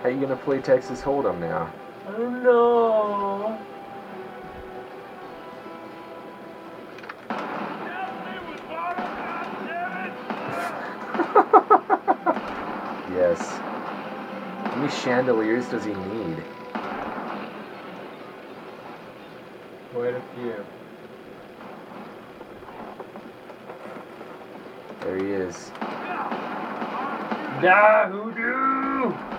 How you gonna play Texas Hold'em now? I don't know. Yes. How many chandeliers does he need? Quite a few. There he is. Da hoodoo!